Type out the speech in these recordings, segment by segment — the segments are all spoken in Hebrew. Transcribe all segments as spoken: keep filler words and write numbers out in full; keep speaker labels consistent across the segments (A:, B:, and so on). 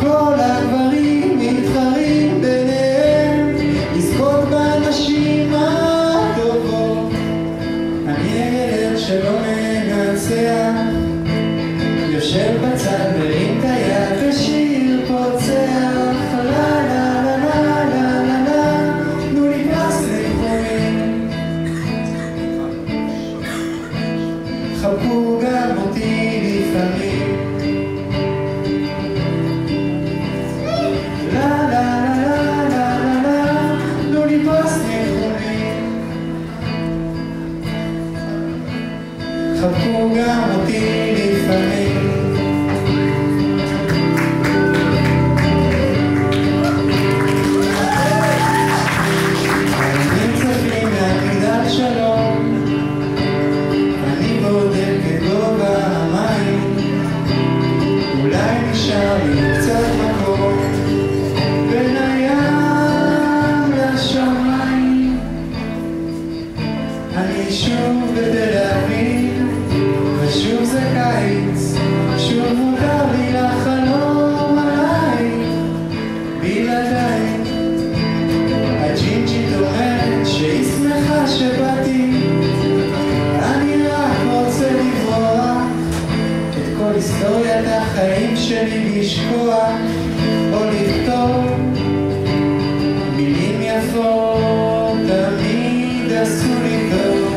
A: כל הגברים מתחרים ביניהם לזכות בנשים הטובות. אני הילד שלא מנצח, יושב בצד מרים את היד ושיר פוצח. לה לה לה לה לה לה לה, תנו לי פרס ניחומים, חבקו גם אותי לפעמים. לה לה לה לה לה לה, תנו לי פרס ניחומים, חבקו גם אותי לפעמים. אני שוב בתל אביב, ושוב זה קיץ, שוב מותר לי לחלום עליי בלעדיי. הג'ינג'ית אומרת שהיא שמחה שבאתי, אני רק רוצה לברוח את כל היסטוריית החיים שלי, לשכוח או לכתוב מילים יפות, תמיד עשו לי טוב.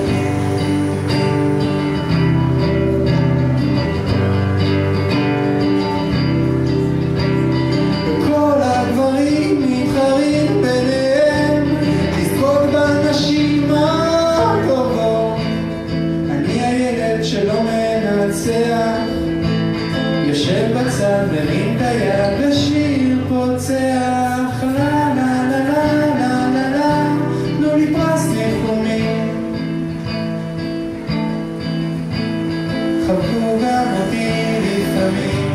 A: וכל הגברים מתחרים ביניהם לזכות בנשים הטובות. אני הילד שלא מנצח, יושב בצד מרים את היד ושיר פוצח. לה לה לה לה לה לה לה, תנו לי פרס ניחומים, חבקו גם אותי לפעמים.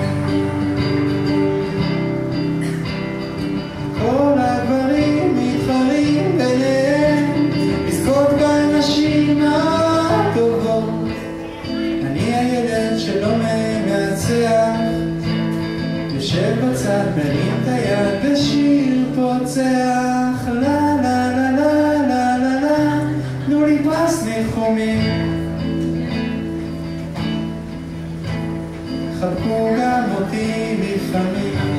A: כל הגברים מתחרים ביניהם לזכות בנשים הטובות. אני הילד שלא מנצח, יושב בצד מרים את היד ושיר פוצח. לה לה לה לה לה לה לה, תנו לי פרס ניחומים, חבקו גם אותי לפעמים.